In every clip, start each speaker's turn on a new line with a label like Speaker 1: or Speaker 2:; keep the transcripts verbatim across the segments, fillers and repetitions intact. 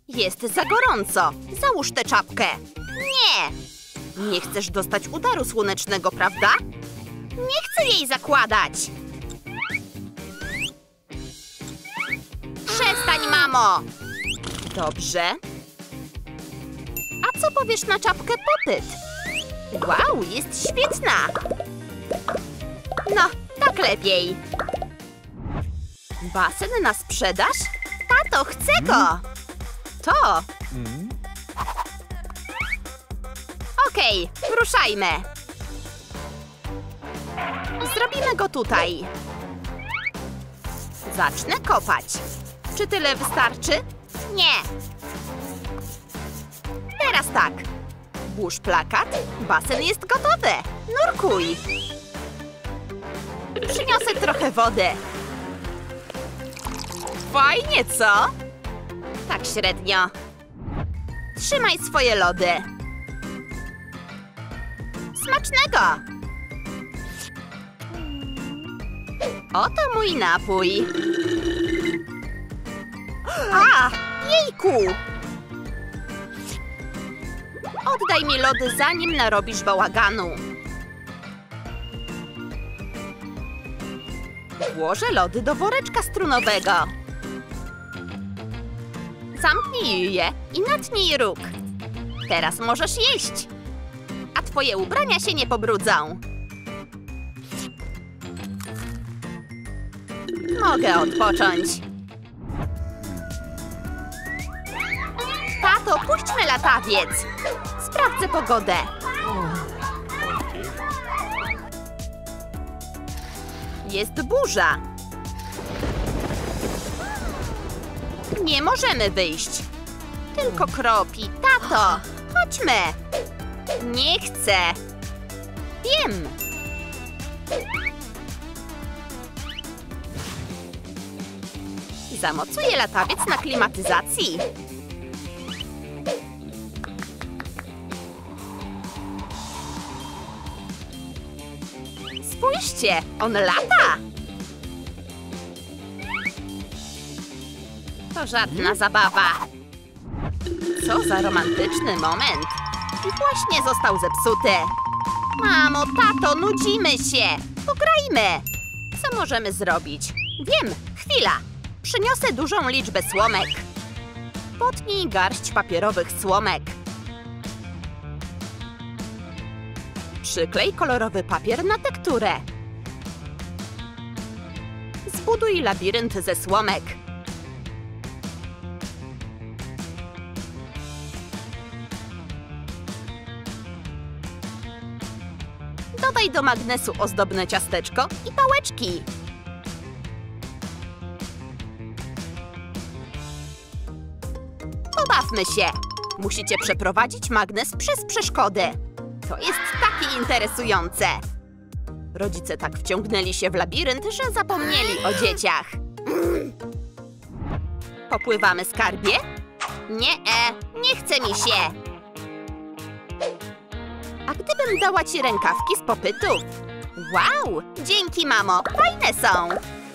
Speaker 1: Jest za gorąco. Załóż tę czapkę. Nie! Nie chcesz dostać udaru słonecznego, prawda? Nie chcę jej zakładać. Przestań, mamo! Dobrze. A co powiesz na czapkę popyt? Wow, jest świetna! No, tak lepiej. Basen na sprzedaż? Tato, chcę go! To! Okej, ruszajmy. Zrobimy go tutaj. Zacznę kopać. Czy tyle wystarczy? Nie. Teraz tak. Włóż plakat. Basen jest gotowy. Nurkuj. Przyniosę trochę wody. Fajnie, co? Tak średnio. Trzymaj swoje lody. Smacznego! Oto mój napój. A! Jejku! Oddaj mi lody, zanim narobisz bałaganu. Włożę lody do woreczka strunowego. Zamknij je i natnij róg. Teraz możesz jeść. A twoje ubrania się nie pobrudzą. Mogę odpocząć. Tato, puśćmy latawiec. Sprawdzę pogodę. Jest burza. Nie możemy wyjść. Tylko kropi. Tato, chodźmy. Nie chcę. Wiem. Zamocuję latawiec na klimatyzacji. Spójrzcie, on lata. To żadna zabawa. Co za romantyczny moment. I właśnie został zepsuty. Mamo, tato, nudzimy się. Pograjmy. Co możemy zrobić? Wiem, chwila. Przyniosę dużą liczbę słomek. Potnij garść papierowych słomek. Przyklej kolorowy papier na tekturę. Zbuduj labirynt ze słomek. Dodaj do magnesu ozdobne ciasteczko i pałeczki. Pobawmy się. Musicie przeprowadzić magnes przez przeszkody. To jest takie interesujące. Rodzice tak wciągnęli się w labirynt, że zapomnieli o dzieciach. Popływamy, skarbie? Nie, e, nie chce mi się. A gdybym dała ci rękawki z popytów? Wow, dzięki, mamo, fajne są.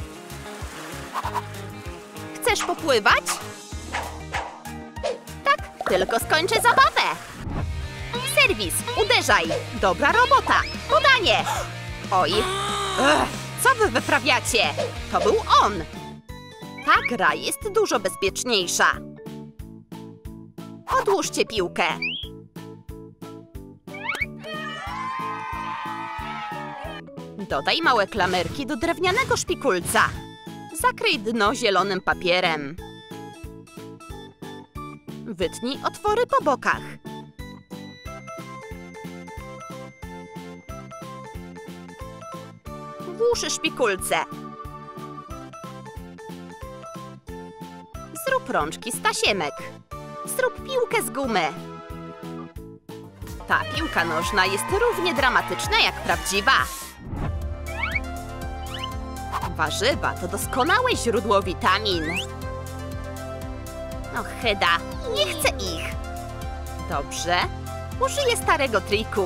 Speaker 1: Chcesz popływać? Tak, tylko skończę zabawę. Serwis, uderzaj. Dobra robota. Podanie. Oj. Ech, co wy wyprawiacie? To był on. Ta gra jest dużo bezpieczniejsza. Odłóżcie piłkę. Dodaj małe klamerki do drewnianego szpikulca. Zakryj dno zielonym papierem. Wytnij otwory po bokach. Włóż szpikulce. Zrób rączki z tasiemek. Zrób piłkę z gumy. Ta piłka nożna jest równie dramatyczna jak prawdziwa. Warzywa to doskonałe źródło witamin. No chyda, nie chcę ich. Dobrze, użyję starego triku.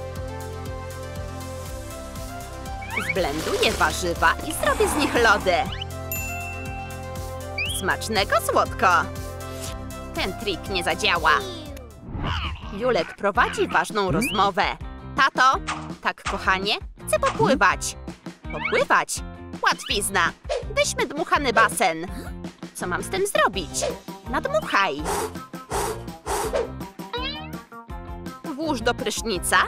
Speaker 1: Zblenduję warzywa i zrobię z nich lody. Smacznego, słodko. Ten trik nie zadziała. Julek prowadzi ważną rozmowę. Tato, tak kochanie, chcę popływać. Popływać? Łatwizna. Weźmy dmuchany basen. Co mam z tym zrobić? Nadmuchaj. Włóż do prysznica.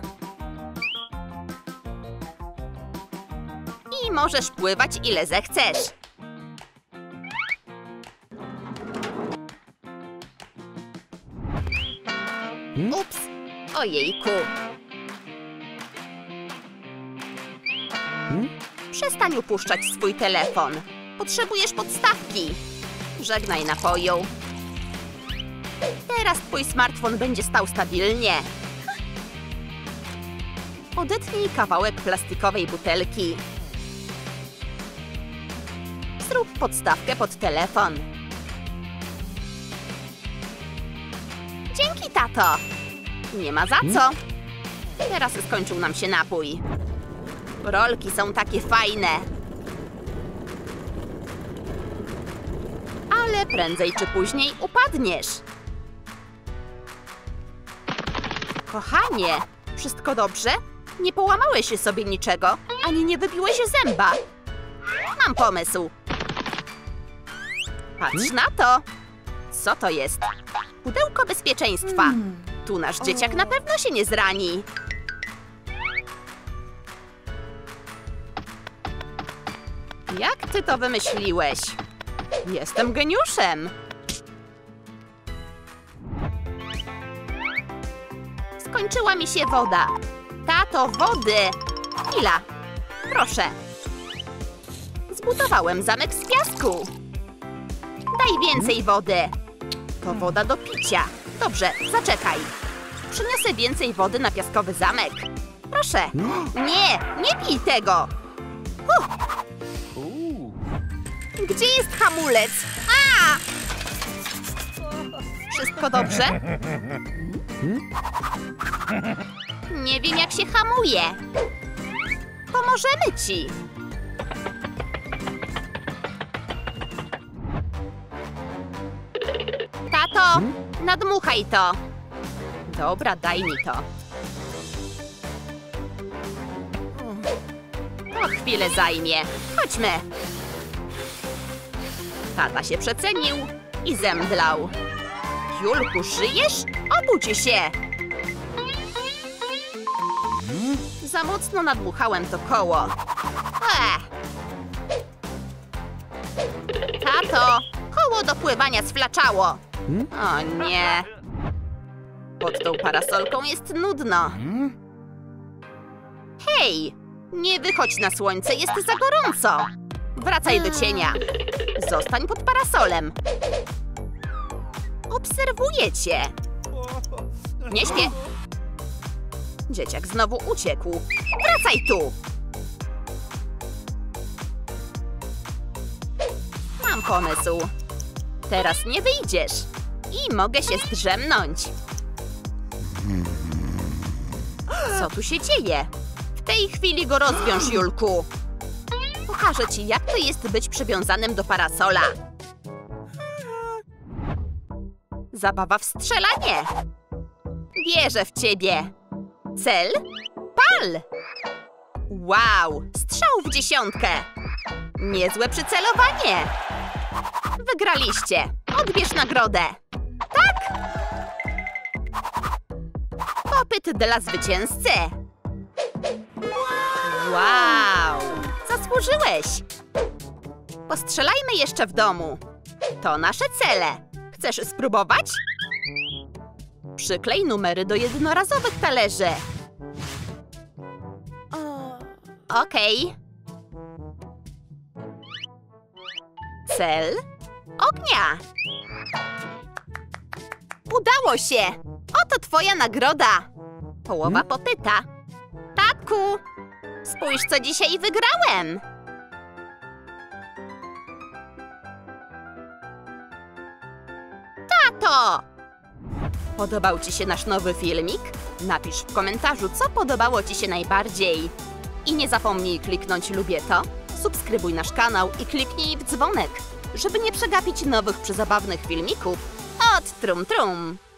Speaker 1: I możesz pływać ile zechcesz. Ups, ojejku. Przestań upuszczać swój telefon. Potrzebujesz podstawki. Żegnaj napoju. Teraz twój smartfon będzie stał stabilnie. Odetnij kawałek plastikowej butelki. Zrób podstawkę pod telefon. Dzięki, tato. Nie ma za co. Teraz skończył nam się napój. Rolki są takie fajne. Ale prędzej czy później upadniesz. Kochanie, wszystko dobrze? Nie połamałeś się sobie niczego, ani nie wybiłeś zęba. Mam pomysł. Patrz na to. Co to jest? Pudełko bezpieczeństwa. Tu nasz dzieciak na pewno się nie zrani. Jak ty to wymyśliłeś? Jestem geniuszem. Skończyła mi się woda. Tato, wody! Chwila. Proszę. Zbudowałem zamek z piasku. Daj więcej wody. To woda do picia. Dobrze, zaczekaj. Przyniosę więcej wody na piaskowy zamek. Proszę. Nie, nie pij tego. Huh. Gdzie jest hamulec? A! Wszystko dobrze? Nie wiem, jak się hamuje. Pomożemy ci. Tato, nadmuchaj to. Dobra, daj mi to. To chwilę zajmie. Chodźmy. Tata się przecenił i zemdlał. Julku, żyjesz? Obudź się! Za mocno nadmuchałem to koło. Ech. Tato, koło do pływania sflaczało. O nie. Pod tą parasolką jest nudno. Hej, nie wychodź na słońce, jest za gorąco. Wracaj do cienia. Zostań pod parasolem. Obserwuję cię. Nie śpię. Dzieciak znowu uciekł. Wracaj tu. Mam pomysł. Teraz nie wyjdziesz. I mogę się zdrzemnąć. Co tu się dzieje? W tej chwili go rozwiąż, Julku. Pokażę ci, jak to jest być przywiązanym do parasola. Zabawa w strzelanie. Wierzę w ciebie. Cel? Pal! Wow, strzał w dziesiątkę. Niezłe przycelowanie. Wygraliście. Odbierz nagrodę. Tak? Popyt dla zwycięzcy. Wow, zasłużyłeś. Postrzelajmy jeszcze w domu. To nasze cele. Chcesz spróbować? Przyklej numery do jednorazowych talerzy. Okej. Cel ognia. Udało się! Oto twoja nagroda. Połowa popyta. Tatku, spójrz, co dzisiaj wygrałem. Tato! Podobał ci się nasz nowy filmik? Napisz w komentarzu, co podobało ci się najbardziej. I nie zapomnij kliknąć lubię to, subskrybuj nasz kanał i kliknij w dzwonek, żeby nie przegapić nowych przezabawnych filmików Trot, trum, trum.